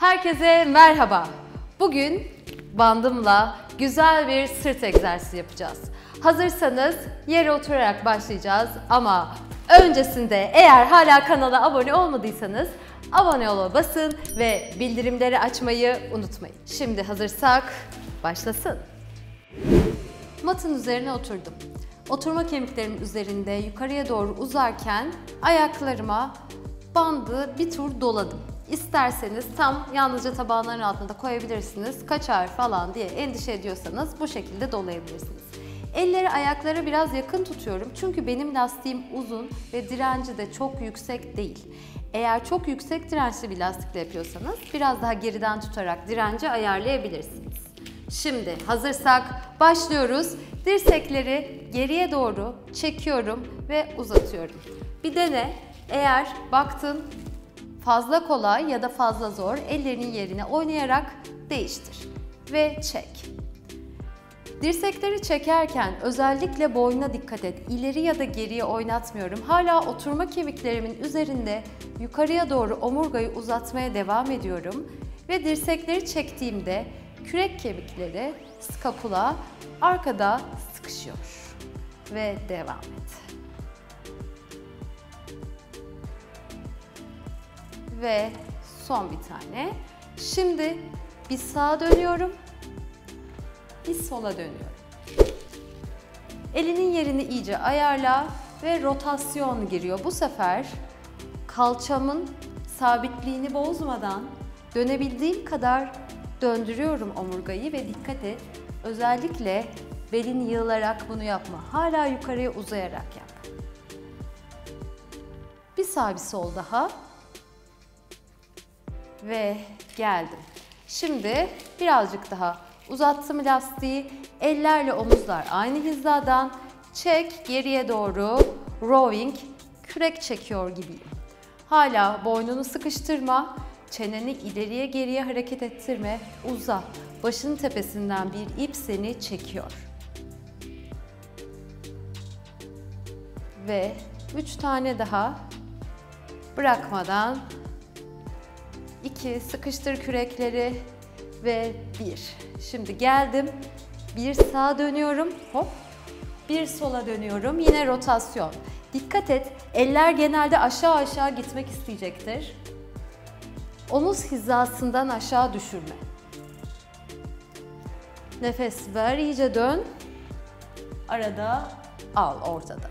Herkese merhaba. Bugün bandımla güzel bir sırt egzersizi yapacağız. Hazırsanız yere oturarak başlayacağız ama öncesinde eğer hala kanala abone olmadıysanız abone ol'a basın ve bildirimleri açmayı unutmayın. Şimdi hazırsak başlasın. Matın üzerine oturdum. Oturma kemiklerimin üzerinde yukarıya doğru uzarken ayaklarıma bandı bir tur doladım. İsterseniz tam yalnızca tabağların altında koyabilirsiniz. Kaçar falan diye endişe ediyorsanız bu şekilde dolayabilirsiniz. Elleri ayaklara biraz yakın tutuyorum çünkü benim lastiğim uzun ve direnci de çok yüksek değil. Eğer çok yüksek dirençli bir lastikle yapıyorsanız biraz daha geriden tutarak direnci ayarlayabilirsiniz. Şimdi hazırsak başlıyoruz. Dirsekleri geriye doğru çekiyorum ve uzatıyorum. Bir dene. Eğer baktın fazla kolay ya da fazla zor, ellerinin yerine oynayarak değiştir ve çek. Dirsekleri çekerken özellikle boynuna dikkat et. İleri ya da geriye oynatmıyorum. Hala oturma kemiklerimin üzerinde yukarıya doğru omurgayı uzatmaya devam ediyorum. Ve dirsekleri çektiğimde kürek kemikleri, skapula arkada sıkışıyor. Ve devam et. Ve son bir tane. Şimdi bir sağa dönüyorum, bir sola dönüyorum. Elinin yerini iyice ayarla ve rotasyon giriyor. Bu sefer kalçamın sabitliğini bozmadan dönebildiğim kadar döndürüyorum omurgayı ve dikkat et. Özellikle belin yığılarak bunu yapma. Hala yukarıya uzayarak yap. Bir sağ bir sol daha. Ve geldim. Şimdi birazcık daha uzattım lastiği. Ellerle omuzlar aynı hizadan. Çek geriye doğru. Rowing. Kürek çekiyor gibiyim. Hala boynunu sıkıştırma. Çeneni ileriye geriye hareket ettirme. Uza. Başının tepesinden bir ip seni çekiyor. Ve 3 tane daha bırakmadan 2, sıkıştır kürekleri ve 1. Şimdi geldim. Bir sağa dönüyorum. Hop. Bir sola dönüyorum. Yine rotasyon. Dikkat et. Eller genelde aşağı aşağı gitmek isteyecektir. Omuz hizasından aşağı düşürme. Nefes ver, iyice dön. Arada al, ortada.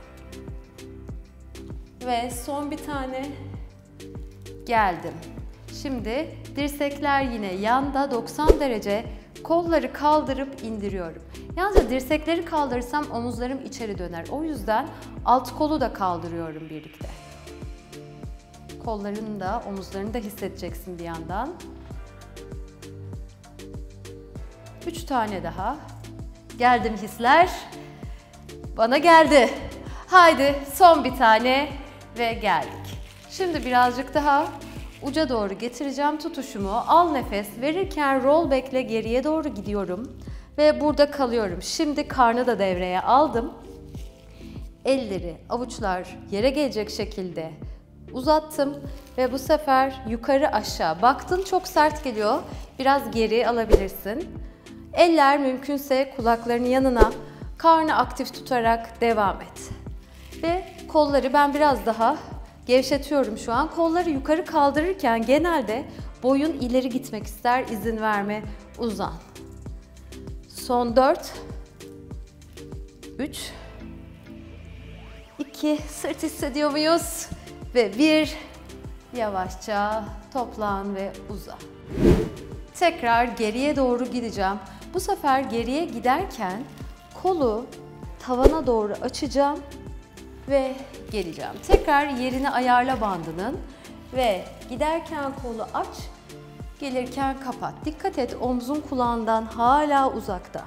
Ve son bir tane. Geldim. Şimdi dirsekler yine yanda 90 derece, kolları kaldırıp indiriyorum. Yalnızca dirsekleri kaldırırsam omuzlarım içeri döner. O yüzden alt kolu da kaldırıyorum birlikte. Kollarını da omuzlarını da hissedeceksin bir yandan. 3 tane daha. Geldim hisler. Bana geldi. Haydi son bir tane ve geldik. Şimdi birazcık daha uca doğru getireceğim tutuşumu. Al nefes. Verirken roll back'le geriye doğru gidiyorum. Ve burada kalıyorum. Şimdi karnı da devreye aldım. Elleri, avuçlar yere gelecek şekilde uzattım. Ve bu sefer yukarı aşağı. Baktın çok sert geliyor. Biraz geri alabilirsin. Eller mümkünse kulaklarının yanına. Karnı aktif tutarak devam et. Ve kolları ben biraz daha gevşetiyorum şu an. Kolları yukarı kaldırırken genelde boyun ileri gitmek ister. İzin verme, uzan. Son 4, 3, 2, sırt hissediyor muyuz? Ve 1, yavaşça toplan ve uza. Tekrar geriye doğru gideceğim. Bu sefer geriye giderken kolu tavana doğru açacağım ve geleceğim. Tekrar yerini ayarla bandının ve giderken kolu aç, gelirken kapat. Dikkat et, omzun kulağından hala uzakta.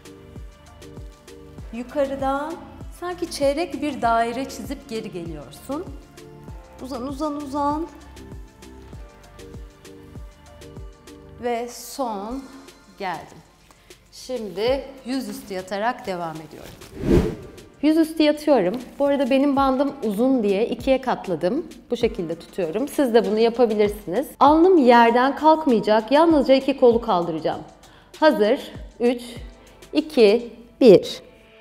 Yukarıdan sanki çeyrek bir daire çizip geri geliyorsun. Uzan, uzan, uzan. Ve son geldim. Şimdi yüzüstü yatarak devam ediyorum. Yüzüstü yatıyorum. Bu arada benim bandım uzun diye ikiye katladım. Bu şekilde tutuyorum. Siz de bunu yapabilirsiniz. Alnım yerden kalkmayacak. Yalnızca iki kolu kaldıracağım. Hazır. 3, 2, 1.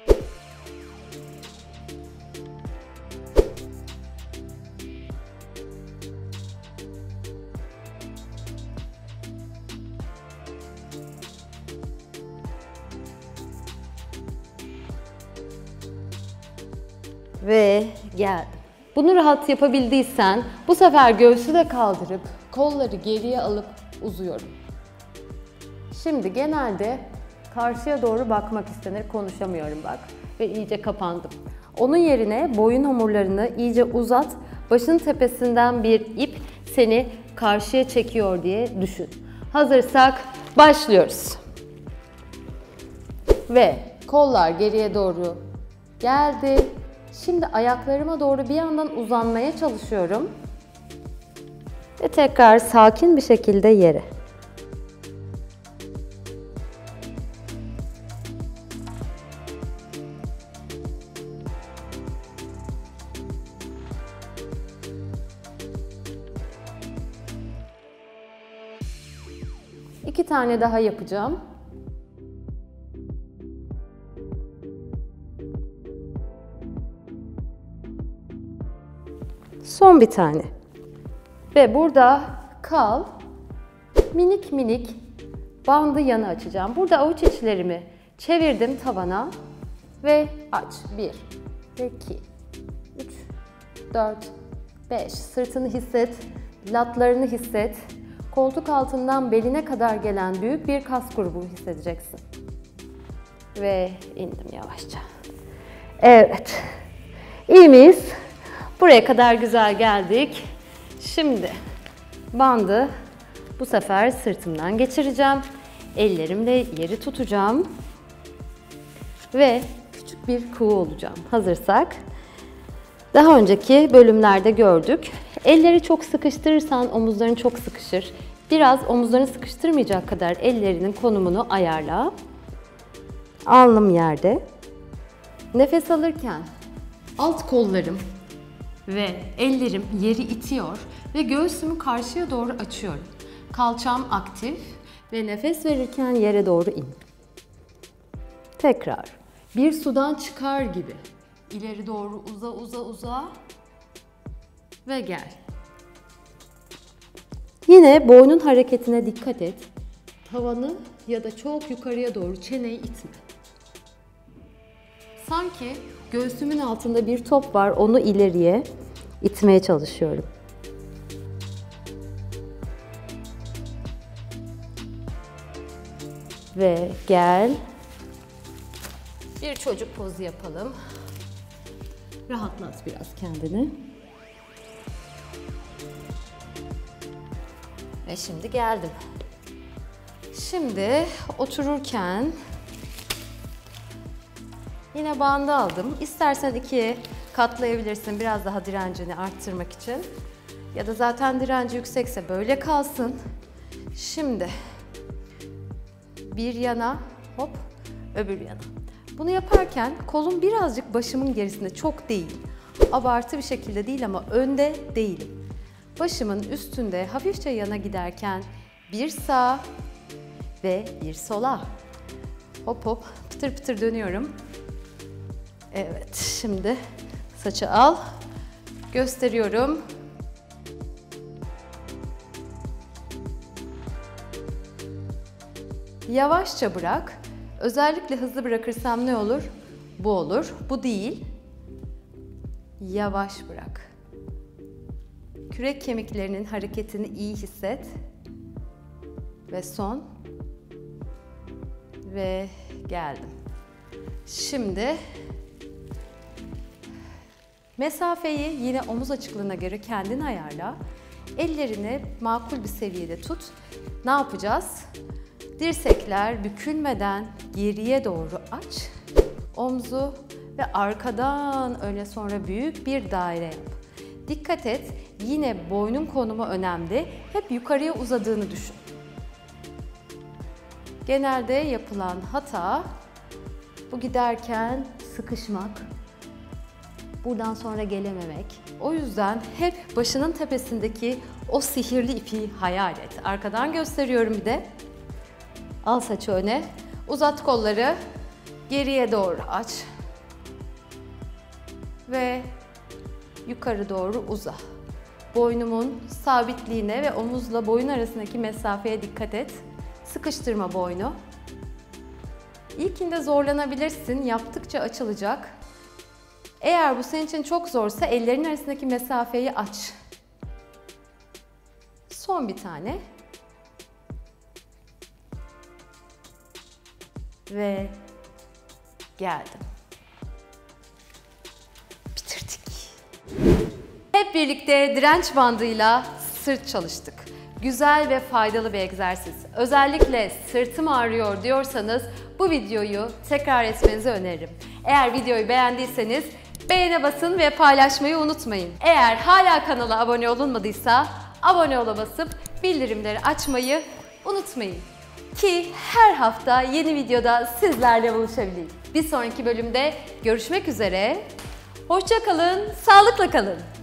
Ve geldim. Bunu rahat yapabildiysen bu sefer göğsü de kaldırıp kolları geriye alıp uzuyorum. Şimdi genelde karşıya doğru bakmak istenir. Konuşamıyorum bak ve iyice kapandım. Onun yerine boyun omurlarını iyice uzat. Başın tepesinden bir ip seni karşıya çekiyor diye düşün. Hazırsak başlıyoruz. Ve kollar geriye doğru geldi. Şimdi ayaklarıma doğru bir yandan uzanmaya çalışıyorum. Ve tekrar sakin bir şekilde yere. İki tane daha yapacağım. Son bir tane. Ve burada kal. Minik minik bandı yana açacağım. Burada avuç içlerimi çevirdim tavana ve aç. 1, 2, 3, 4, 5. Sırtını hisset, latlarını hisset. Koltuk altından beline kadar gelen büyük bir kas grubu hissedeceksin. Ve indim yavaşça. Evet. İyi miyiz? Buraya kadar güzel geldik. Şimdi bandı bu sefer sırtımdan geçireceğim. Ellerimle yeri tutacağım. Ve küçük bir kuğu olacağım. Hazırsak. Daha önceki bölümlerde gördük. Elleri çok sıkıştırırsan omuzların çok sıkışır. Biraz omuzlarını sıkıştırmayacak kadar ellerinin konumunu ayarla. Alnım yerde. Nefes alırken alt kollarım ve ellerim yeri itiyor ve göğsümü karşıya doğru açıyorum. Kalçam aktif ve nefes verirken yere doğru in. Tekrar. Bir sudan çıkar gibi. İleri doğru uza uza uza ve gel. Yine boynun hareketine dikkat et. Tavanı ya da çok yukarıya doğru çeneyi itme. Sanki göğsümün altında bir top var, onu ileriye itmeye çalışıyorum. Ve gel. Bir çocuk pozu yapalım. Rahatlat biraz kendini. Ve şimdi geldim. Şimdi otururken yine bandı aldım. İstersen ikiye katlayabilirsin biraz daha direncini arttırmak için. Ya da zaten direnci yüksekse böyle kalsın. Şimdi bir yana hop öbür yana. Bunu yaparken kolum birazcık başımın gerisinde, çok değil. Abartı bir şekilde değil ama önde değilim. Başımın üstünde hafifçe yana giderken bir sağa ve bir sola. Hop hop pıtır pıtır dönüyorum. Evet, şimdi saçı al. Gösteriyorum. Yavaşça bırak. Özellikle hızlı bırakırsam ne olur? Bu olur. Bu değil. Yavaş bırak. Kürek kemiklerinin hareketini iyi hisset. Ve son. Ve geldim. Şimdi mesafeyi yine omuz açıklığına göre kendin ayarla. Ellerini makul bir seviyede tut. Ne yapacağız? Dirsekler bükülmeden geriye doğru aç. Omzu ve arkadan öne sonra büyük bir daire yap. Dikkat et, yine boynun konumu önemli. Hep yukarıya uzadığını düşün. Genelde yapılan hata bu, giderken sıkışmak, buradan sonra gelememek. O yüzden hep başının tepesindeki o sihirli ipi hayal et. Arkadan gösteriyorum bir de. Al saçı öne, uzat kolları, geriye doğru aç ve yukarı doğru uza. Boynumun sabitliğine ve omuzla boyun arasındaki mesafeye dikkat et. Sıkıştırma boynu. İlkinde zorlanabilirsin, yaptıkça açılacak. Eğer bu senin için çok zorsa ellerin arasındaki mesafeyi aç. Son bir tane. Ve geldim. Bitirdik. Hep birlikte direnç bandıyla sırt çalıştık. Güzel ve faydalı bir egzersiz. Özellikle sırtım ağrıyor diyorsanız bu videoyu tekrar etmenizi öneririm. Eğer videoyu beğendiyseniz beğene basın ve paylaşmayı unutmayın. Eğer hala kanala abone olunmadıysa abone ola basıp bildirimleri açmayı unutmayın. Ki her hafta yeni videoda sizlerle buluşabileyim. Bir sonraki bölümde görüşmek üzere. Hoşça kalın, sağlıkla kalın.